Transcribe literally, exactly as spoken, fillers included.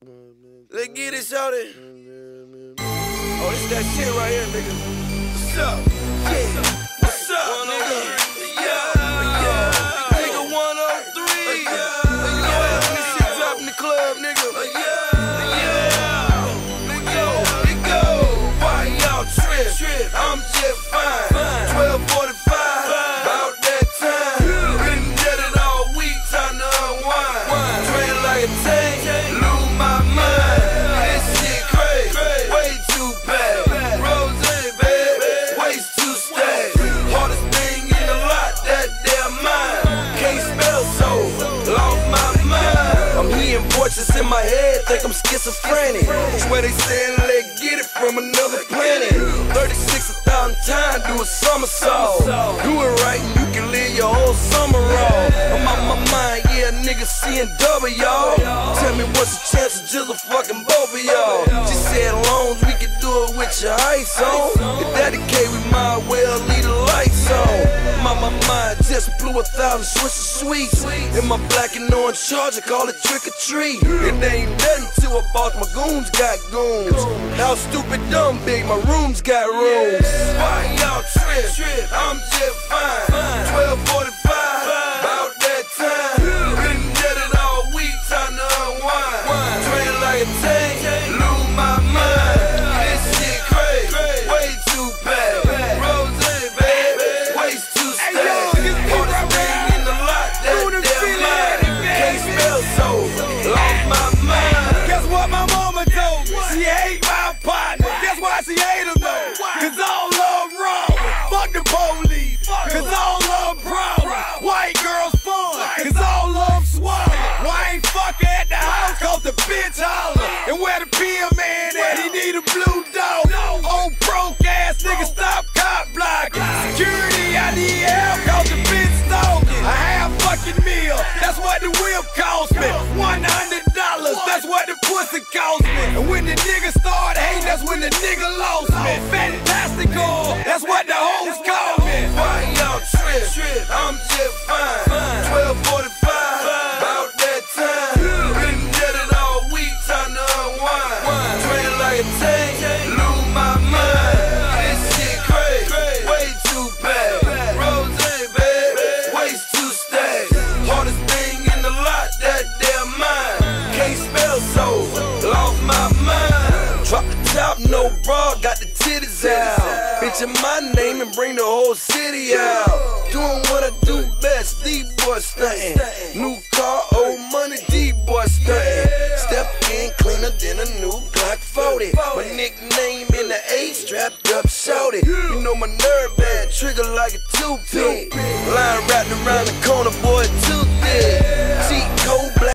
Let's get it, shorty. Oh, this that shit right here, nigga. What's up? Yeah. What's up, nigga? Yeah, yeah. Nigga one oh three. Yeah. When this shit drop in the club, nigga. Yeah, yeah. Let go, let go. Why y'all trip? I'm just fine. twelve forty-five. About that time. Been dead it all week. Time to unwind. Train like a tank. Lose my mind. This shit crazy. Way too bad. Rose, baby. Waist too stacked. Hardest thing in the lot. That damn mind. Can't spell so. Lost my mind. I'm hearing voices in my head. Think I'm schizophrenic. Swear they saying let's get it from another planet. thirty-six a thousand times. Do a somersault. Do it right and you can live your whole summer off. I'm on my mind. Yeah, nigga seeing double, y'all. Tell me what's the chance of just a fucking both of y'all. She said long as we can do it with your ice on. If that the case, we might well leave the lights on. My, my mind just blew a thousand Swisher Sweets. In my black and orange Charger, call it trick or treat. It ain't nothing till I bought my goons got goons. How stupid dumb big, my rooms got rooms. Why y'all trip? I'm just fine. twelve forty-five, about that time. Been dead it all week, time to unwind. Train like a tank, lose my mind. This shit crazy, way too bad. Rose, baby, waist too stacked. Hardest thing in the lot, that damn mind. Can't spell so, lost my mind. Guess what my mama told me? She hate my partner. Guess why she hate him though? Cause all love wrong. Fuck the police. Cause all love problem. White girls fun. Cause all love swallow. Why ain't fucker at the house? Cause the bitch holler. And where the P M man at? He need a blue dog. Old broke ass nigga stop cop blocking. Security, I need help cause the bitch stalking. A half fucking meal. That's what the whip cost me. one hundred dollars. That's what the pussy cost me. And when the nigga started hating, that's when the nigga lost me. Fantastical. That's what the hoes call me. Why y'all trip? I'm just fine. twelve forty-five, about that time. Been dead it all week, time to unwind. Train like a tank, lose my mind. This shit crazy, way too bad. Rose, baby, waist too stacked. Hardest thing in the lot, that damn mind. Can't spell so, lost my mind. Drop the top, no bra, got the titties out. Bitch in my name and bring the whole city out. Doing what I do best, D-boy stuntin'. New car, old money, D-boy stuntin'. Step in cleaner than a new Glock forty. My nickname in the A, strapped up, shouted. You know my nerve bad, trigger like a toothpick. Line wrapped around the corner, boy, too thick. Cheat code black.